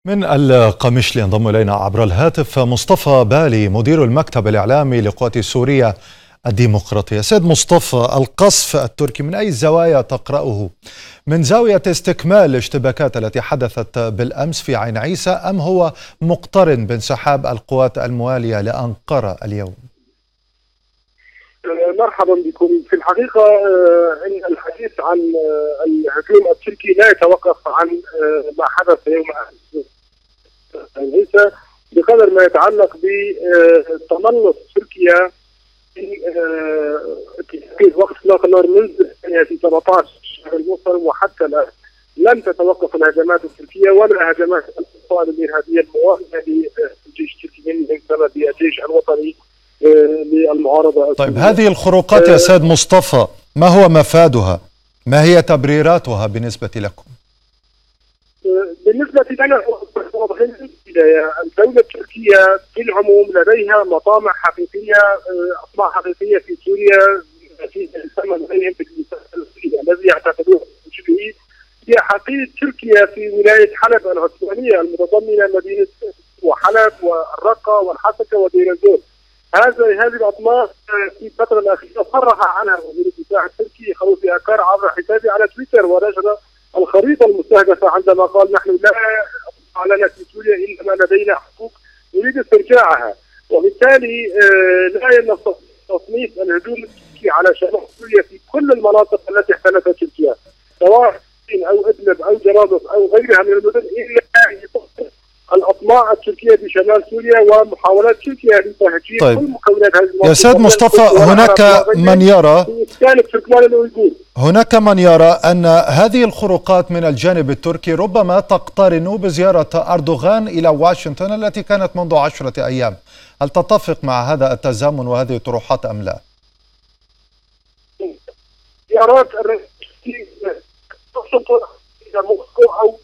من القمشلي ينضم إلينا عبر الهاتف مصطفى بالي مدير المكتب الإعلامي لقوات سوريا الديمقراطية. سيد مصطفى، القصف التركي من أي زوايا تقرأه؟ من زاوية استكمال الاشتباكات التي حدثت بالأمس في عين عيسى، أم هو مقترن بانسحاب القوات الموالية لأنقرة اليوم؟ مرحبا بكم. في الحقيقة إن الحديث عن الهجوم التركي لا يتوقف عن ما حدث يوم عيسى بقدر ما يتعلق بتملص تركيا في وقت اطلاق النار منذ في 17 شهر المنصرم وحتى الآن. لم تتوقف الهجمات التركية ولا هجمات الأنصار الإرهابية المواجهة للجيش التركي من قبل الجيش الوطني للمعارضة. طيب، هذه الخروقات يا سيد مصطفى ما هو مفادها؟ ما هي تبريراتها بالنسبة لكم؟ بالنسبة لنا الدولة التركية في العموم لديها مطامع حقيقية، أطماع حقيقية في سوريا التي يسمى لديهم الذي يعتقدون به هي حقيقة تركيا في ولاية حلب العثمانية المتضمنة مدينة وحلب والرقة والحسكة ودير الزور. هذه الأطماع في الفترة الأخيرة صرح عنها وزير الدفاع التركي خلوفي أكار عبر حسابه على تويتر ونشر الخريطة المستهدفة عندما قال: نحن لا لنا في سوريا إلا ما لدينا حقوق نريد استرجاعها. وبالتالي لا نستطيع تصنيف الهجوم التركي على شمال سوريا في كل المناطق التي احتلتها تركيا سواء أو إدلب أو جرابلس أو غيرها من المدن إلا الأطماع التركية بشمال سوريا ومحاولات تركيا لتهجير كل مكونات هذه المنطقة. يا سيد مصطفى، هناك من يرى أن هذه الخروقات من الجانب التركي ربما تقترن بزيارة أردوغان إلى واشنطن التي كانت منذ 10 أيام. هل تتفق مع هذا التزامن وهذه الطروحات أم لا؟ زيارات الرئيس إلى موسكو أو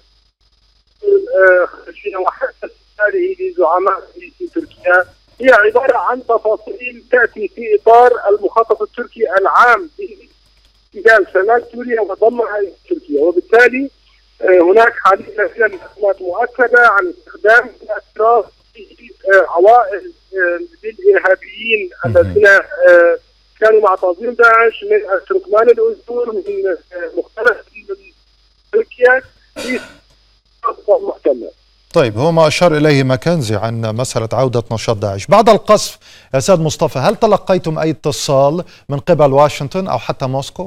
وحتى هذه لزعماء في تركيا هي عبارة عن تفاصيل تأتي في إطار المخطط التركي العام لاتجاه شمال سوريا وضمها إلى تركيا. وبالتالي هناك حاليا معلومات مؤكدة عن استخدام الأشراف في عوائل للإرهابيين الذين كانوا مع تنظيم داعش من تركمان الأذكر من مختلف تركيا في محتمل. طيب، هو ما أشار إليه ماكنزي عن مسألة عودة نشاط داعش بعد القصف. يا سيد مصطفى، هل تلقيتم أي اتصال من قبل واشنطن أو حتى موسكو؟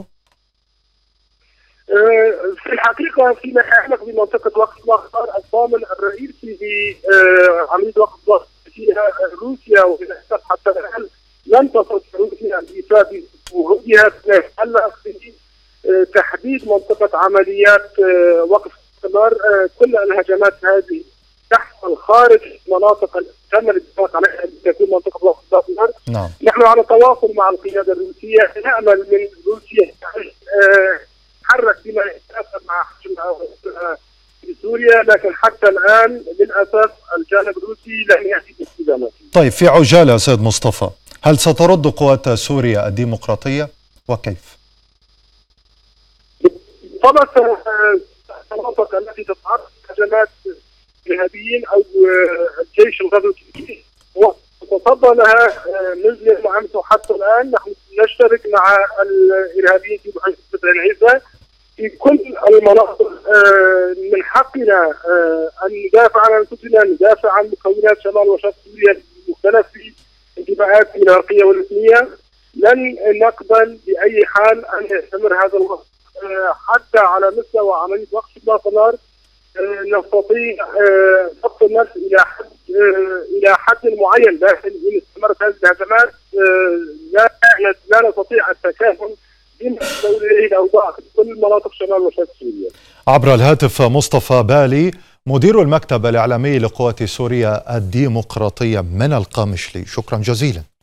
في الحقيقة فيما يتعلق بمنطقة وقف الأخطار الضامن الرئيسي لعملية وقف الأخطار فيها روسيا، وللأسف حتى الآن لم تستطع روسيا الإيفاء بوعودها فيما يتعلق بتحديد منطقة عمليات وقف النار. كل الهجمات هذه تحصل خارج مناطق تم الاتفاق عليها ان تكون منطقه وقف النار. نعم. نحن على تواصل مع القياده الروسيه، نامل من روسيا تحرك بما يتناسب مع حجمها في سوريا، لكن حتى الان للاسف الجانب الروسي لم ياتي باستجابه. طيب، في عجاله سيد مصطفى، هل سترد قوات سوريا الديمقراطيه وكيف؟ طبعا المناطق التي تتعرض لهجمات ارهابيين او الجيش الغزو التركي وتصدى لها منذ يوم امس وحتى الان. نحن نشترك مع الارهابيين في محيط عين عيسى في كل المناطق. من حقنا ان ندافع عن انفسنا، ندافع عن مكونات شمال وشرق سوريا المختلف في انتماءات العرقيه والإثنية. لن نقبل باي حال ان يستمر هذا الوقت حتى على مستوى عمليه وقف اطلاق النار. نستطيع ضبط النفس الى حد معين، لكن ان استمرت هذه الهجمات لا نستطيع التكهن بما تدور اليه الاوضاع في كل مناطق شمال وشرق سوريا. عبر الهاتف مصطفى بالي مدير المكتب الإعلامي لقوات سوريا الديمقراطية من القامشلي، شكرا جزيلا.